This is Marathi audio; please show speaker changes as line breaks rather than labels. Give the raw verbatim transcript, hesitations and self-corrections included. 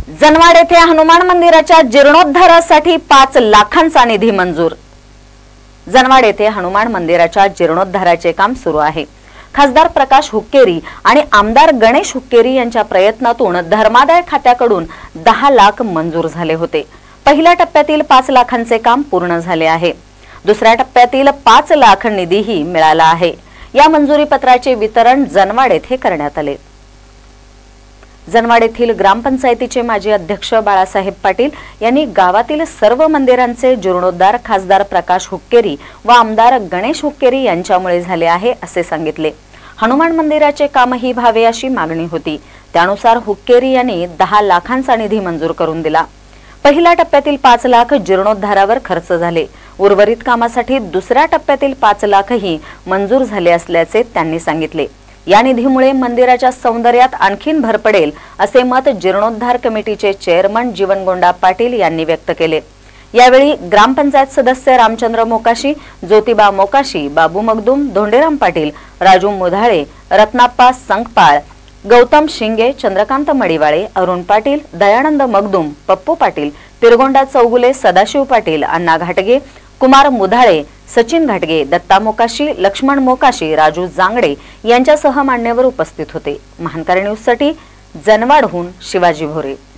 जनवाड येथे हनुमान मंदिराच्या जीर्णोद्धारासाठी पाच लाखांचा निधी मंजूर। जनवाड येथे हनुमान मंदिराच्या जीर्णोद्धाराचे काम सुरू आहे। खासदार प्रकाश हुक्केरी आणि आमदार गणेश हुक्केरी यांच्या प्रयत्नातून धर्मादाय खात्याकडून दहा लाख मंजूर झाले होते। पहिल्या टप्प्यातील पाच लाखांचे काम पूर्ण झाले आहे। दुसऱ्या टप्प्यातील पाच लाख निधीही मिळाला आहे। या मंजुरी पत्राचे वितरण जनवाड येथे करण्यात आले। जनवाड येथील ग्रामपंचायतीचे माजी अध्यक्ष बाळासाहेब पाटील यांनी गावातील सर्व मंदिरांचे जीर्णोद्धार खासदार प्रकाश हुक्केरी व आमदार गणेश हुक्केरी यांच्यामुळे झाले आहे असे सांगितले। हनुमान मंदिराचे कामही व्हावे अशी मागणी होती, त्यानुसार हुक्केरी यांनी दहा लाखांचा निधी मंजूर करून दिला। पहिल्या टप्प्यातील पाच लाख जीर्णोद्धारावर खर्च झाले। उर्वरित कामासाठी दुसऱ्या टप्प्यातील पाच लाखही मंजूर झाले असल्याचे त्यांनी सांगितले। या निधीमुळे मंदिराच्या सौंदर्यात आणखीन भर पडेल असे मत जीर्णोद्धार कमिटीचे चेअरमन जीवनगोंडा पाटील यांनी व्यक्त केले। यावेळी ग्रामपंचायत सदस्य रामचंद्र मोकाशी, ज्योतिबा मोकाशी, बाबू मगदूम, धोंडेराम पाटील, राजू मुधाळे, रत्नाप्पा संकपाळ, गौतम शिंगे, चंद्रकांत मडिवाळे, अरुण पाटील, दयानंद मगदूम, पप्पू पाटील, तिरगोंडा चौगुले, सदाशिव पाटील, अण्णा घाटगे, कुमार मुधाळे, सचिन घाटगे, दत्ता मोकाशी, लक्ष्मण मोकाशी, राजू जांगडे यांच्यासह मान्यवर उपस्थित होते। महानकर न्यूज साठी जनवाडहून शिवाजी भोरे।